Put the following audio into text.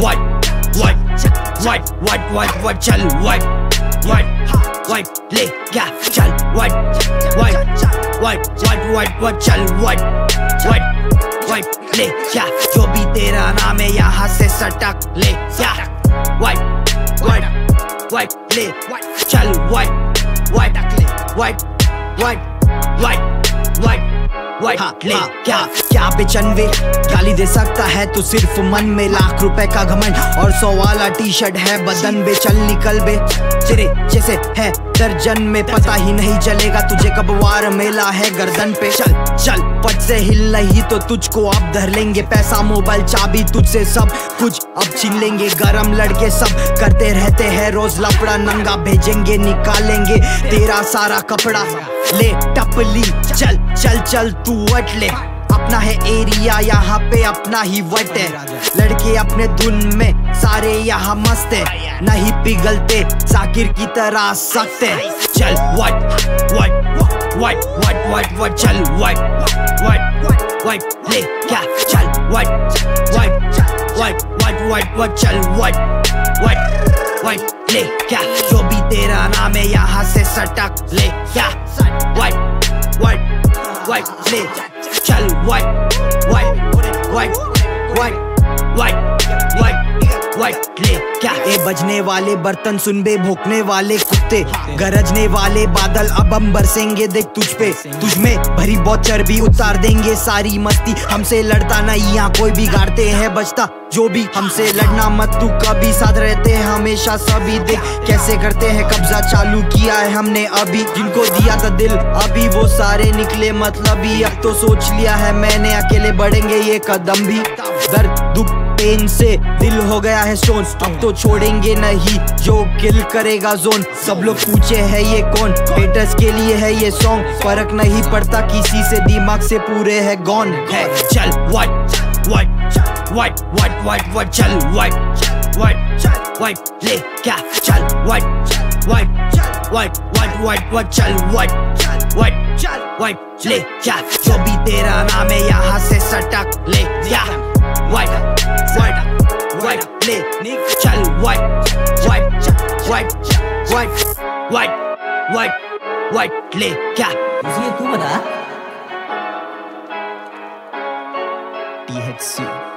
white white white white white चल white ले क्या चल white चल white ले क्या जो भी तेरा नाम है यहाँ से सटक ले क्या white ले चल white ले क्या बेचनवे गाली दे सकता है तू सिर्फ मन में, लाख रुपए का घमंड और 100 वाला टी शर्ट है बदन बे, चल निकल बे तेरे जैसे है दर्जन में, पता ही नहीं चलेगा तुझे कब वार मेला है गर्दन पे। चल पट से हिल नहीं तो तुझको अब धर लेंगे, पैसा मोबाइल चाबी तुझसे सब कुछ अब छीन लेंगे, गरम लड़के सब करते रहते हैं रोज लफड़ा, नंगा भेजेंगे निकालेंगे तेरा सारा कपड़ा, ले टपली चल तू वट ले, अपना है एरिया यहाँ पे अपना ही वट है, लड़के अपने धुन में सारे यहाँ मस्त है, नहीं पिघलते जाकिर की तरह सख्त है। चल white चल white ले क्या चल white चल white ले क्या जो भी तेरा नाम है यहाँ से सटक ले क्या white ले चल white ले क्या ए बजने वाले बर्तन सुन बे, भोंकने वाले कुत्ते, गरजने वाले बादल अब हम बरसेंगे देख तुझ पे, तुझ में भरी बहुत चर्बी उतार देंगे सारी मस्ती, हमसे लड़ता नहीं यहाँ कोई बिगाड़ते हैं बचता जो भी, हमसे लड़ना मत तू कभी, साथ रहते हैं हमेशा सभी, देख कैसे करते हैं कब्जा चालू किया है हमने अभी, जिनको दिया था दिल अभी वो सारे निकले मतलबी, अब तो सोच लिया है मैंने अकेले बढ़ेंगे ये कदम भी, दर्द दुख पेन से दिल हो गया है स्टोन, अब तो छोड़ेंगे नहीं जो किल करेगा जोन, सब लोग पूछे है ये कौन, हेटर्स के लिए है ये सॉन्ग, फर्क नहीं पड़ता किसी से दिमाग से पूरे है गॉन है। चल white चल white ले क्या चल white चल white ले क्या जो भी तेरा नाम है यहाँ से सटक ले क्या white ले चल white ले क्या ये तू बता THC